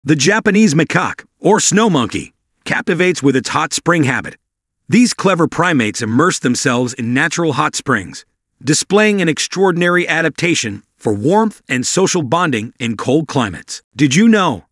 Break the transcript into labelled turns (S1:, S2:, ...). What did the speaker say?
S1: The Japanese macaque, or snow monkey, captivates with its hot spring habit. These clever primates immerse themselves in natural hot springs, displaying an extraordinary adaptation for warmth and social bonding in cold climates. Did you know